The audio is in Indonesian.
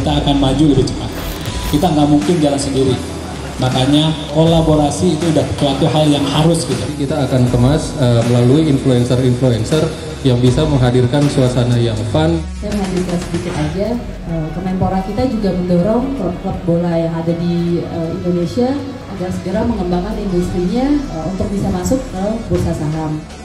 kita akan maju lebih cepat. Kita nggak mungkin jalan sendiri. Makanya kolaborasi itu udah suatu hal yang harus gitu. Kita akan kemas melalui influencer-influencer yang bisa menghadirkan suasana yang fun. Saya menghadirkan sedikit aja, Kemenpora kita juga mendorong klub-klub bola yang ada di Indonesia agar segera mengembangkan industrinya untuk bisa masuk ke bursa saham.